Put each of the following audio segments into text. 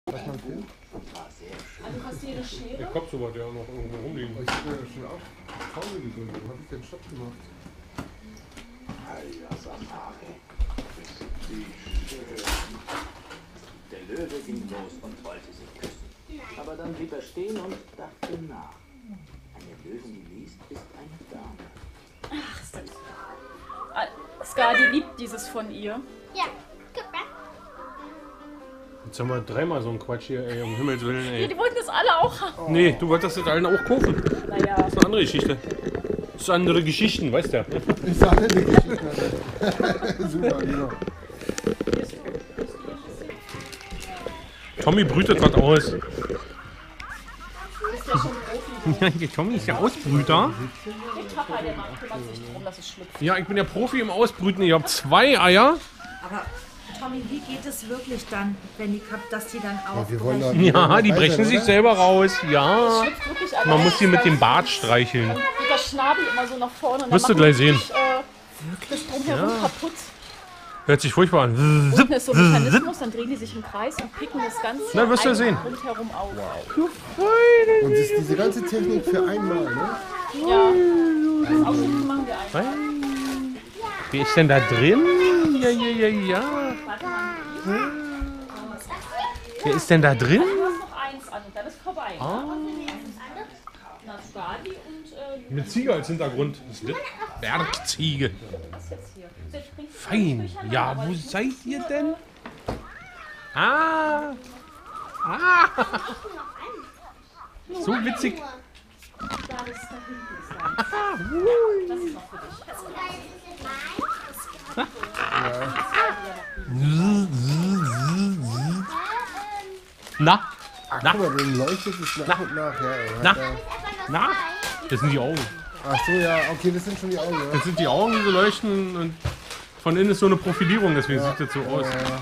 Was meinst du? Also hast du hier eine Schere? Der Kopf so weit ja auch noch irgendwo rumliegen. Ich habe ja schon auch Pause gedrückt. Wo habe ich den Stopp gemacht? Der Löwe ging los und wollte sie küssen. Aber dann blieb er stehen und dachte nach. Eine Löwin, die liest, ist eine Dame. Ach, ist das... Skadi liebt dieses von ihr. Ja, guck mal. Jetzt haben wir dreimal so einen Quatsch hier, ey, um Himmels Willen, Ja, ey. die wollten das alle auch haben. Nee, du wolltest das allen auch kaufen. Naja. Das ist eine andere Geschichte. Das ist andere Geschichten, weißt du. Ich sage die Geschichte. Super, genau. Tommy brütet was aus. Du bist ja schon Profi. Ja, der Tommy ist ja Ausbrüter. Der Papa, der Mann kümmert sich darum, dass es schlüpft. Ja, ich bin ja Profi im Ausbrüten. Ich habe 2 Eier. Aber Tommy, wie geht es wirklich dann, wenn die dass die dann auch... Wir wollen da, Ja, die brechen sich selber raus. Ja. Schlüpft wirklich alleine. Man muss sie mit dem Bart streicheln. Und der Schnabel immer so nach vorne. Und Wirst du dann gleich sehen. Das drumherum kaputt. Hört sich furchtbar an. Unten ist so ein Mechanismus, dann drehen die sich im Kreis und picken das Ganze Na, wirst du ja sehen. rundherum auf. Und das ist diese ganze Technik für einmal, ne? Ja. Auch schon machen wir einfach. Wer ist denn da drin? Ja, ja, ja, ja. Warte mal. Wer ist denn da drin? Du hast noch eins an und dann ist vorbei. Na, Skadi und Mit Ziege als Hintergrund. Das ist Bergziege. was jetzt hier? Der springt Fein. durcheinander, Ja, aber wo ich- seid ihr denn? Ah. Ah. So witzig. Da ist da hinten ist eins. Das ist noch für dich. Na? Ach, Na? guck mal, dann leuchtet es nach und nach. Ja, Na? Na? Das sind die Augen. Ach so, ja, okay, das sind schon die Augen. Ja. Das sind die Augen, die so leuchten und von innen ist so eine Profilierung, deswegen sieht das so aus.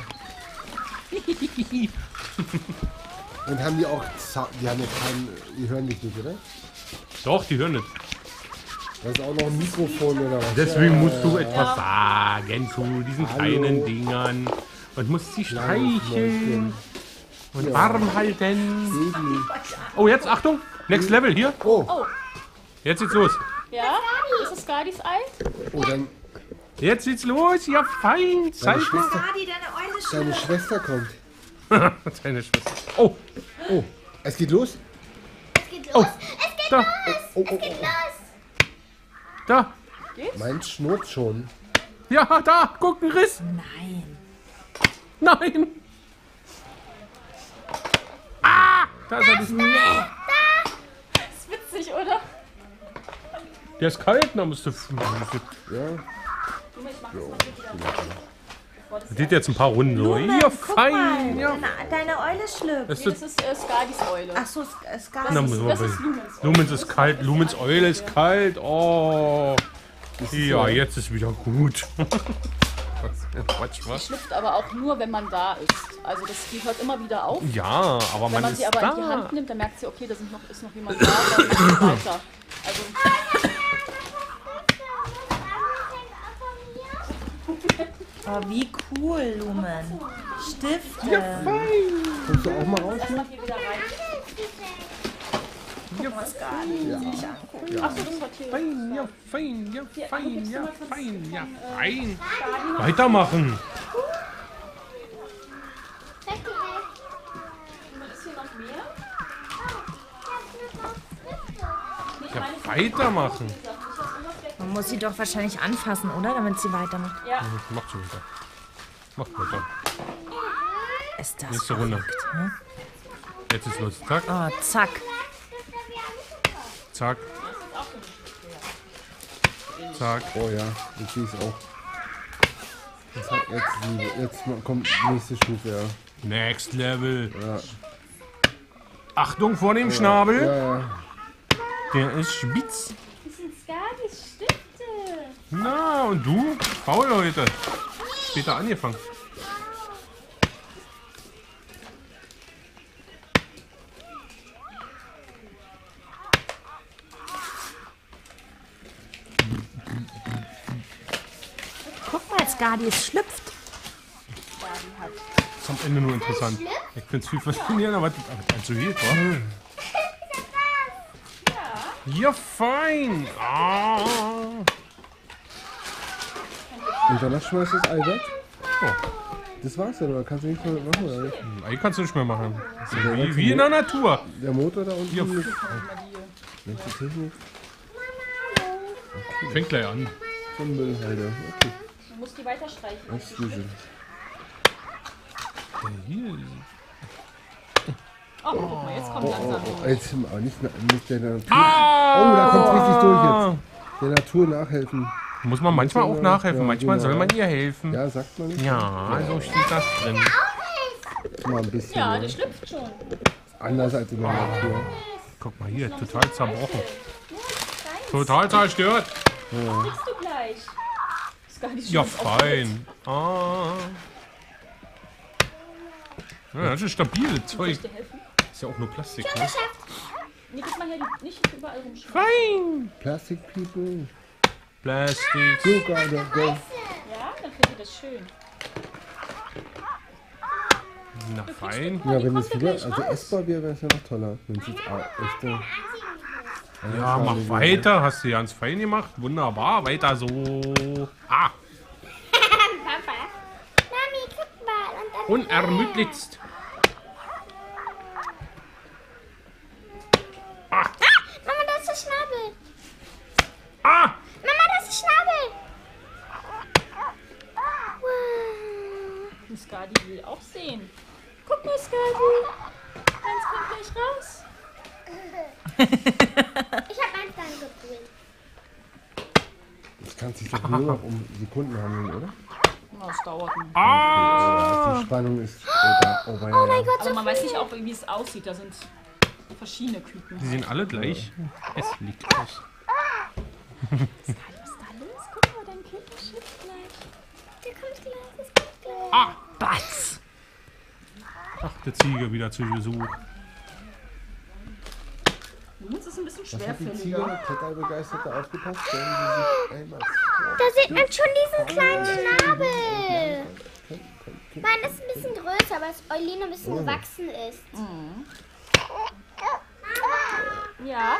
Und haben die auch, die haben ja keinen, die hören dich nicht, oder? Doch, die hören nicht. Das ist auch noch ein Mikrofon oder was? Deswegen musst du etwas sagen zu diesen kleinen Dingern und musst sie streicheln und warm halten. Baby. Oh, jetzt Achtung, next level hier. Oh, Jetzt geht's los. Ja? Ist es Skadis alt? oh, dann Jetzt geht's los. Ja, fein. Zeig deine mal. Schwester, Skadi, deine Eule deine Schwester kommt. Deine Schwester. Oh, Oh, es geht los? Es geht los. Es geht da, los. Oh, Es geht los. da. Meins schnurrt schon. Ja, da. Guck, ein Riss. Nein. Nein. Ah, da ist er. Ist witzig, oder? Der ist kalt, da musst du. Ja. Ich mach das mal wieder. Das geht jetzt ein paar Runden so. Ja, Guck fein. mal, Ja. deine Eule schlüpft. Das Nee, ist, das ist Skadis Eule. Ach so, Skadi. na, das ist Lumens. Lumens ist kalt. Lumens Eule ist kalt. Oh. Ja, jetzt ist wieder gut. Quatsch, was? Schlüpft aber auch nur, wenn man da ist. Also die hört immer wieder auf. Ja, aber Wenn man man ist sie aber in die da. Hand nimmt, dann merkt sie, okay, da ist noch jemand da, dann macht sie weiter. Also, Oh, wie cool, Lumen. Stifte. Kommst du auch mal raus? lass mal hier wieder rein. Guck mal, Skadi. Sich angucken. Achso, das hat hier. Fein, ja, fein, ja, fein, ja, fein, ja, fein. Weitermachen. Ist hier noch mehr? Ja, weitermachen. Man muss sie doch wahrscheinlich anfassen, oder? Damit sie weitermacht. Ja. Macht schon wieder. Macht weiter. Ist das Nächste Runde. Jetzt ist los. Zack, Oh, zack. zack. Zack. Oh ja, ich sehe es auch. Jetzt kommt die nächste Stufe, ja. Next Level. Ja. Achtung vor dem Schnabel. Ja, ja. Der ist spitz. Das sind Skadis Stifte. Na, und du? Faul heute. Später angefangen. Guck mal, Skadi, es schlüpft. Ist am Ende nur interessant. Schlüpft? Ich finde es viel faszinierender, was das so hielt, wa? Ja, fein. Ah. Und danach schmeißt du das Ei weg? Oh. Das war's dann, oder kannst du nicht mehr machen, oder nicht? Ei kannst du nicht mehr machen. Das ist ja wie in der Natur. Der Motor da unten Ja. mit die Technik Fängt gleich an. von Müllhalde. Okay, Du musst die weiter streichen. das ist diese. Hier. Oh, guck mal, jetzt kommt langsam. Jetzt aber nicht der Natur. Ah! Oh, da kommt richtig durch jetzt. Der Natur nachhelfen. Muss man manchmal auch nachhelfen. Ja, Manchmal genau. soll man ihr helfen. Ja, sagt man nicht. Ja, so steht das drin. Mal ein bisschen. Ja, ne? der schlüpft schon. Anders als in der Natur. Guck mal hier, total zerbrochen. Total zerstört. Kriegst du gleich. Ist gar nicht Ja, schlimm, auch fein. Ah. Ja, das ist stabiles Soll Zeug. ich dir helfen? Ist ja auch nur Plastik, ne? Nee, guck mal her, nicht überall rumschreiben. Fein. Plastic People. Plastik. So geil, go. Ja, dann findet ihr das schön. Na, fein. Ja, wenn es kommt wieder, gleich also raus. essbar wäre, wäre es ja noch toller. Wenn es jetzt echte. Ja, mach weiter. Hast du ganz fein gemacht. Wunderbar. Weiter so. Ah, Papa. Mami, guck mal. Und dann unermüdlichst. Mama, das ist der Schnabel. Ah! Mama, das ist der Schnabel. Wow. Skadi will auch sehen. Guck mal, Skadi. Eins kommt gleich raus. Ich habe eins dann gebrüllt. Das kann sich doch nur noch um Sekunden handeln, oder? Na, es dauert ein. Ah! Die Spannung ist. Oh mein Gott. Aber man weiß nicht auch, wie es aussieht. Da sind verschiedene Küken. Die sehen alle gleich. Es liegt aus. Skadi, was ist da los? Guck mal, dein Kind schützt gleich. Der kommt gleich, das kommt gleich. Ah! Batz! Ach, der Ziege wieder zu Besuch. Jungs ist ein bisschen Was hat die Ziege schwerfälliger. total begeistert da aufgepasst? Stellen Sie sich einmal vor. Da sieht man schon diesen kleinen Schnabel. Meine ist ein bisschen größer, weil das Euline ein bisschen gewachsen ist. Ja.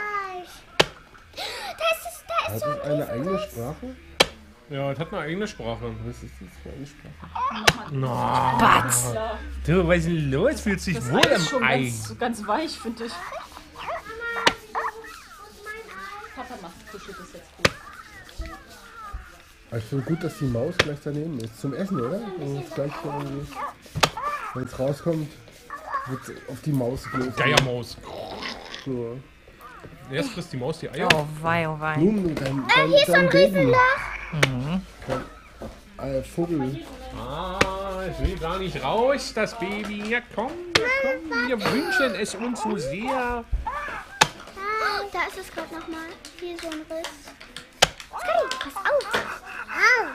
Da ist so Hat das eine eigene Sprache? Ja, es hat eine eigene Sprache. Was ist das für eine Sprache? Na, Batz. Ja. du, was ist denn los? Fühlst dich Das wohl Ei ist im schon Ei? ganz weich, finde ich. Papa kuschelt das jetzt gut. Aber ich finde gut, dass die Maus gleich daneben ist. Zum Essen, oder? Wenn es rauskommt, wird es auf die Maus gehen. Geiermaus. So. Erst frisst die Maus die Eier. Oh wei, oh wei. Nun, dein hier ist so ein Baby. Riesenloch. Vogel. Ah, ich will gar nicht raus, das Baby. Ja, komm, wir wünschen es uns so sehr. Da ist es gerade nochmal. Hier so ein Riss. Skadi, pass auf. Au.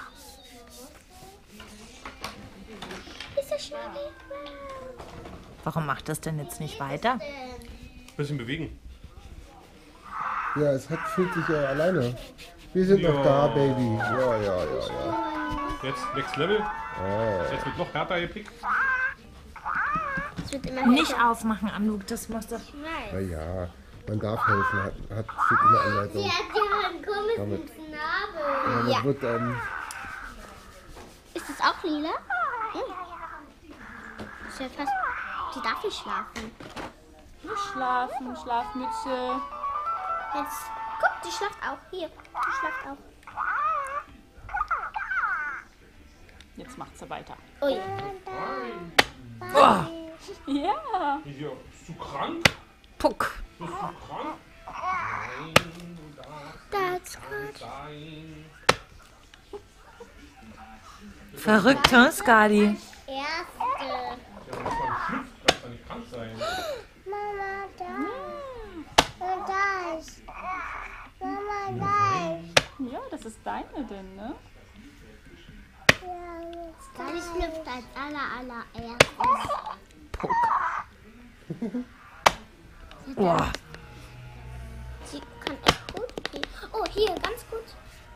Hier ist der Schnabel. Warum macht das denn jetzt nicht weiter? Bisschen bewegen. Ja, fühlt sich ja alleine. Wir sind noch da, Baby. Ja. Jetzt Next Level. Jetzt wird noch härter gepickt. Es wird immer Nicht aufmachen, Anlug, das machst du. Na ja, man darf helfen. Steht in der Anleitung. Die hat ja einen komischen Schnabel. Damit wird Ist das auch lila? Ist ja fast. Die darf nicht schlafen. Nur schlafen, Schlafmütze. Jetzt. Guck, die schlaft auch. Hier. Die schlaft auch. Jetzt macht sie weiter. Ui. Ja. Hier, bist du krank? Puck. Bist du krank? Nein, du darfst That's good. sein. Verrückt, hm, Skadi? Erste. Ja, wenn man schlüpft, kannst du nicht krank sein. Mama, da. Und da ist. Mama, da ist. Ja, das ist deine denn, ne? Skadi schlüpft als allererstes. Puck. Boah. Sie kann echt gut gehen. Oh, hier, ganz gut.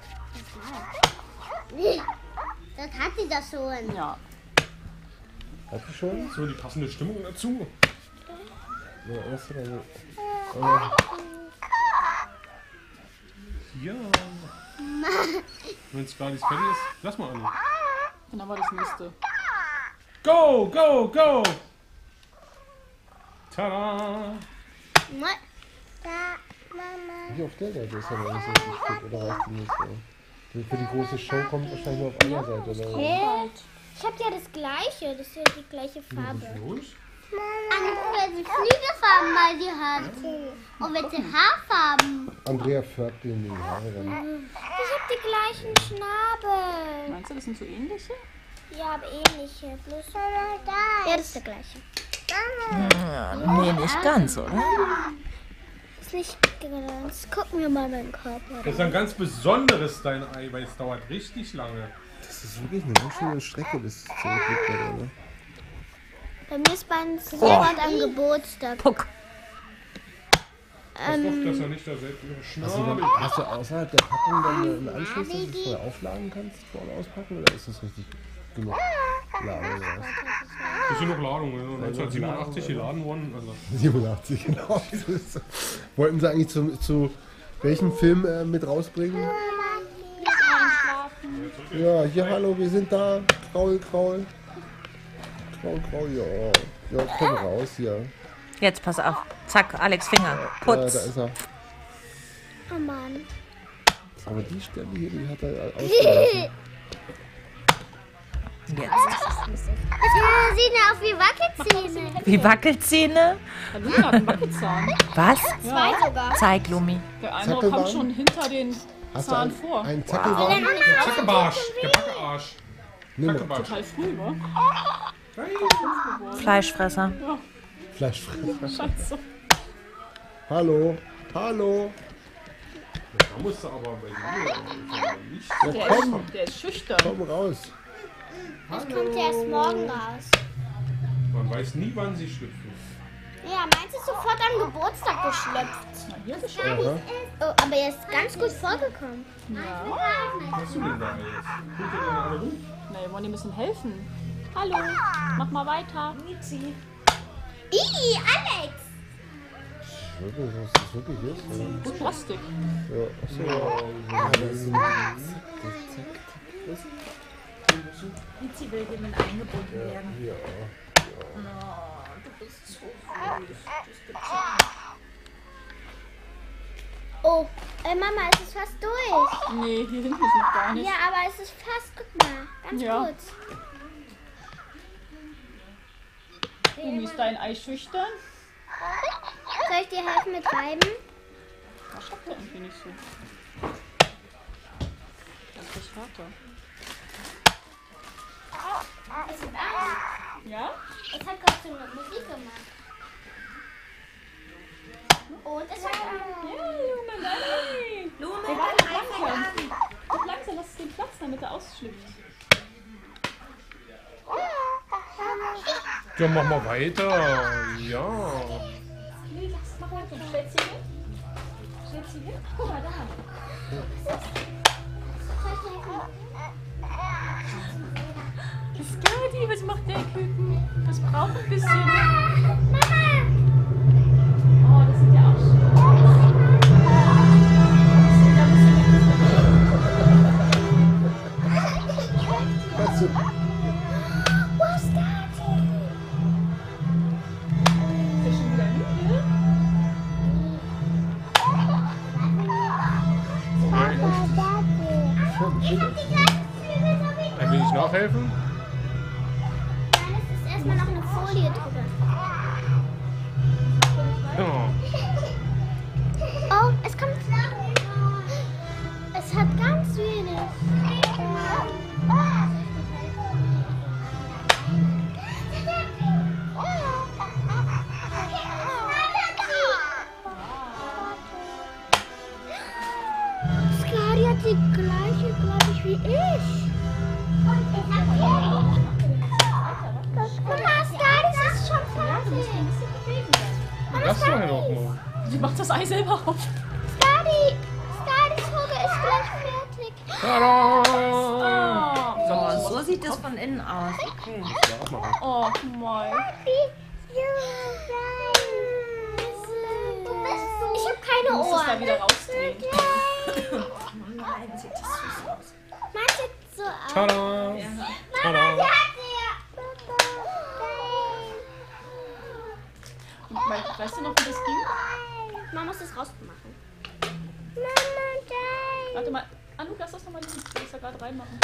Das hat sie das schon. Ja. Hat die schon? So, die passende Stimmung dazu. Ja, erst oder so. Ja. Wenn es gar nicht fertig ist, lass mal an. Dann haben wir das nächste. Go, go, go! Tada! Nicht auf der Seite ist ja noch nicht so richtig fit, oder reicht die nicht so? Für die große Show kommt wahrscheinlich nur auf einer Seite, oder? Hä? Ich hab ja das gleiche. Das ist ja die gleiche Farbe. Los. Welche Flügelfarben mal die hat. Und welche Haarfarben. Andrea färbt dir in die Haare dann. Ich hab die gleichen Schnabel. Meinst du, das sind so ähnliche? Ja, aber ähnliche. Bloß ja, das ist der gleiche. Nee, nicht ganz, oder? Ist nicht ganz. Gucken wir mal meinen Körper. Das ist ein ganz besonderes, dein Ei, weil es dauert richtig lange. Das ist wirklich eine ganz schöne Strecke, bis es zurückliegt, oder? Bei mir ist mein sofort am Geburtstag. Puck. Pass auf, dass er nicht da selbst ihre Schnabel... Hast du außerhalb der Packung dann einen Anschluss, dass du es vorher aufladen kannst, vor und auspacken, oder ist das richtig genug Ladung? Oder was? Das sind noch Ladungen, 1987 geladen worden. Also. 87, genau. Wollten sie eigentlich zu welchem Film mit rausbringen? Ja, hier, hallo, wir sind da. Kraul, Kraul. Kraul, Kraul, ja. Ja, komm raus hier. Jetzt pass auf. Zack, Alex Finger. Ja, da Putz. ist er. Oh Mann. Aber die Stelle hier, die hat er ausgelassen. Jetzt. Ja, sieht ja aus wie Wackelzähne. Wie Wackelzähne? Hallo, hat einen Wackelzahn. Was? Zwei sogar. Zeig, Lumi. Der andere Zackelbarm? kommt schon hinter den Hast du Zahn vor. einen Zackelbarm? Der Zackebarsch, der Backearsch. Nimm mal. Zackebarsch. Total früh, wa? Fleischfresser. Fleischfresser. Scheiße. Hallo, hallo. Da musst du aber bei mir nicht. Der Komm, ist schüchtern. komm raus. Das kommt ja erst morgen raus. Man weiß nie, wann sie schlüpfen. Ja, meins ist sofort am Geburtstag geschlüpft. Na, hier ist Aha. Oh, aber er ist ganz gut vorgekommen. Was hast du denn da jetzt? Guck dir denn alle rum? Na, wir wollen dir ein bisschen helfen. Hallo, mach mal weiter. Ih, Alex! Wirklich, was das wirklich ist? Das ist Plastik. Ja, achso. Ja, das ist Mizi will dem eingebunden werden. ja. Oh, Mama, es ist fast durch. Nee, hier hinten ist noch gar nicht. Ja, aber es ist fast, guck mal, ganz Ja. kurz. Umi, ist dein Ei schüchtern? Soll ich dir helfen mit reiben? Das schafft er irgendwie nicht so. Das ist härter. Es ist an. Ja? Es hat gerade so eine Musik gemacht. Und es hat an. Ja, Junge, nein. Lume, Wir warten langsam. Guck langsam, lass es den Platz, damit er ausschlüpft. Ja, mach mal weiter. Ja. Nee, mach weiter. Stellt sie hin. Stellt sie hin. Guck mal, da. Skadi, was macht der Küken? Das braucht ein bisschen. Oh, das sind ja auch schön. Kannst du, Was ist das? Ist schon wieder müde? Ein wenig nachhelfen? Nein, es ist erstmal noch eine Folie drüber. Ja. Oh, es kommt. Es hat ganz wenig. Skadi hat die gleiche, glaube ich, wie ich. Guck mal, Skadi, das ist schon fertig. Lass doch halt auch mal. Sie macht das Ei selber auf. Skadis Huge ist gleich fertig. Tada! So, so sieht sieht das von innen aus. Okay. Ja, auch machen. Oh, mein. Ich habe keine Du musst es da Ohren. wieder rausdrehen. Nein, sieht das süß aus. Man sieht so aus. Tada! Mama, Tada! sie hat Weißt du noch, wie das ging? Man muss es rausmachen. Warte mal. Anouk, lass das nochmal liegen. Ich will das da gerade reinmachen.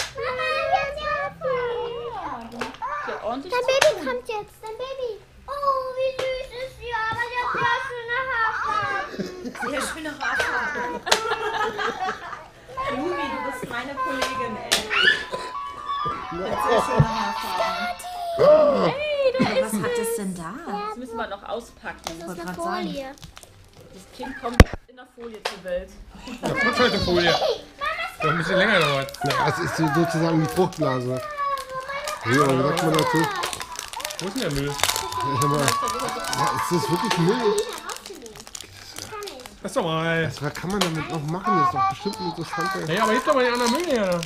Sie hat ordentlich Dein zu Baby tun. kommt jetzt. Dein Baby. Oh, wie süß ist sie. Aber sie hat ja schöne Haare. Sehr schöne Haarfarbe. Lumi, du bist meine Kollegin, ey. Sehr schöne Haarfarben. Hey, da ist Was hat es denn da? Das müssen wir noch auspacken. Das ist wollte eine grad sagen. Folie. Das Kind kommt in der Folie zur Welt. Das kommt schon eine Folie. Das hat ein bisschen länger dauert. Ja, das ist sozusagen die Fruchtblase. Ja, aber sagt man dazu? Wo ist denn der Müll? Ja, mal, ja, ist das wirklich Müll? Lass doch mal. Was kann man damit noch machen? Das ist doch bestimmt eine interessante. Hey, aber hebt doch mal den anderen Müll her.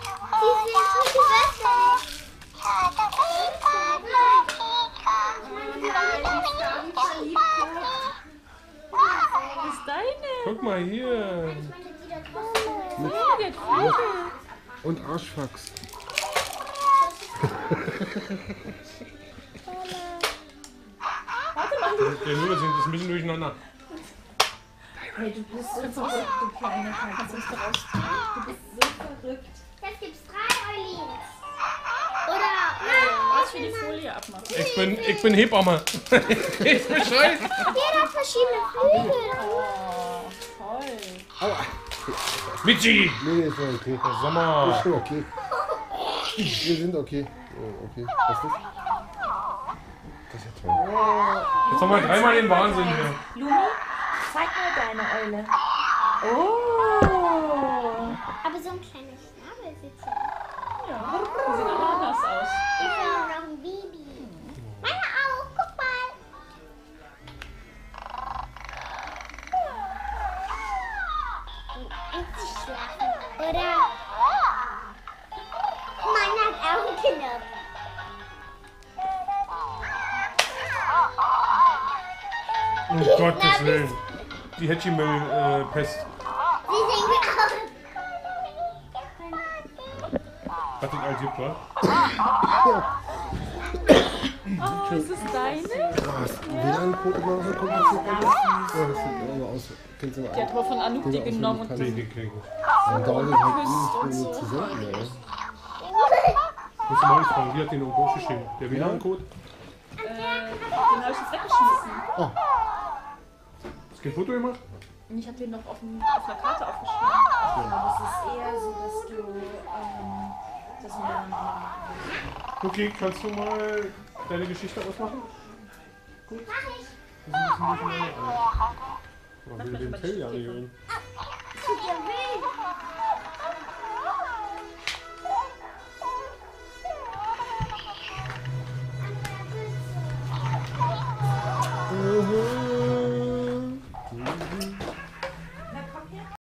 Das ist deine. Guck mal hier. Oh, der hat Flügel. Und Arschfax. Der Müll sind ein bisschen durcheinander. Hey, du bist so verrückt, du kleine Katze. Du bist so verrückt. Jetzt gibt's 3 Eulins. Oder Was für die Folie abmachen. Ich bin Hebamme. Ich Bescheid. jeder hat verschiedene Flügel. Oh, toll. Michi. Nee, ist schon okay. Sommer. Ist schon okay. Wir sind okay. Oh, okay. Was ist das? Das ist ja toll. Jetzt haben wir dreimal den Wahnsinn hier. Lumi, zeig mal deine Eule. Oh. Aber so ein kleiner Schnabel sieht so. Ja, die sehen alle anders aus. Ich will nur noch ein Baby. Meine auch, guck mal. Und sie schlafen. Oder? Man hat auch einen Knopf. Um Gottes Willen. Die Hedgemüll-Pest. Sie sehen wie aus. Hat den alt gibt, wa? Oh, ist das deine? WLAN-Code immer noch so kompliziert. Ja, das sieht immer aus. Kennst du mal Die hat aber von Anouk die genommen und Nee, die kriegen. Und dauert es halt ewig, zu senden, ey. Musst du mal nicht fragen, wie hat den irgendwo geschrieben? Der WLAN-Code? den habe ich jetzt weggeschmissen. Oh, Hast du kein Foto gemacht? Und ich habe den noch auf einer Karte aufgeschrieben. Aber es ist eher so, dass du das miteinander machen. Okay, kannst du mal deine Geschichte ausmachen? Gut. Das ist ein bisschen durcheinander. Aber will den Fell ja nicht hören. tut ja weh.